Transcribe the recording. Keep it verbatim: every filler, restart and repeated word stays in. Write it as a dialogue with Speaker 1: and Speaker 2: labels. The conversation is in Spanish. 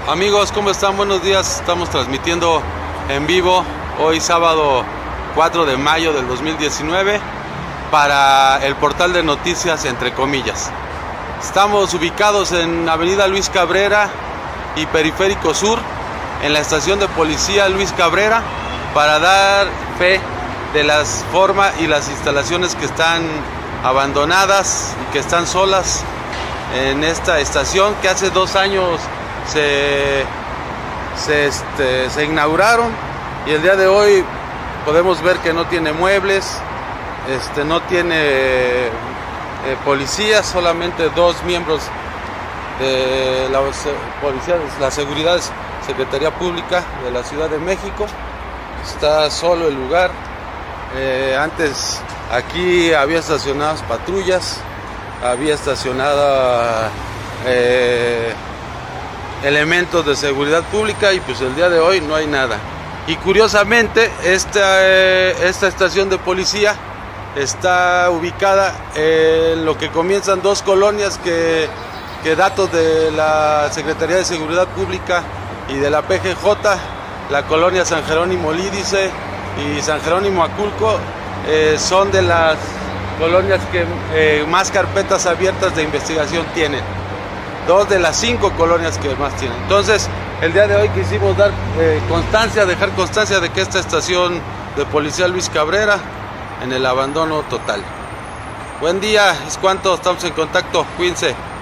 Speaker 1: Amigos, ¿cómo están? Buenos días. Estamos transmitiendo en vivo hoy sábado cuatro de mayo del dos mil diecinueve para el portal de noticias Entre Comillas. Estamos ubicados en Avenida Luis Cabrera y Periférico Sur, en la estación de policía Luis Cabrera, para dar fe de las formas y las instalaciones que están abandonadas y que están solas en esta estación, que hace dos años se, se, este, se inauguraron, y el día de hoy podemos ver que no tiene muebles, este, no tiene eh, policías, solamente dos miembros de la policía, la seguridad, Secretaría Pública de la Ciudad de México. Está solo el lugar. Eh, antes aquí había estacionadas patrullas, había estacionada eh, elementos de seguridad pública, y pues el día de hoy no hay nada. Y curiosamente esta, eh, esta estación de policía está ubicada en lo que comienzan dos colonias que, que datos de la Secretaría de Seguridad Pública y de la P G J, la colonia San Jerónimo Lídice y San Jerónimo Aculco, eh, son de las colonias que eh, más carpetas abiertas de investigación tienen. Dos de las cinco colonias que más tienen. Entonces, el día de hoy quisimos dar eh, constancia, dejar constancia de que esta estación de policía Luis Cabrera en el abandono total. Buen día, es cuanto, estamos en contacto, cuídense.